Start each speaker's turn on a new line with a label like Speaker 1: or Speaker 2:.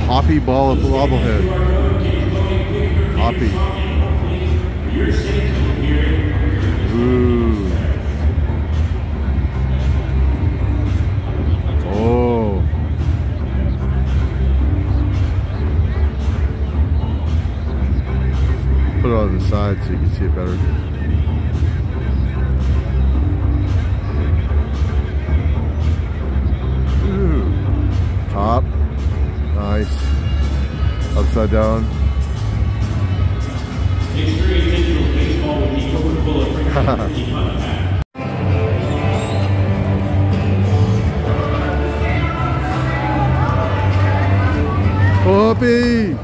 Speaker 1: Hoppy ball bobblehead. Hoppy. Ooh. Oh. Put it on the side so you can see it better. Ooh. Top. Nice. Upside down. Whoopee!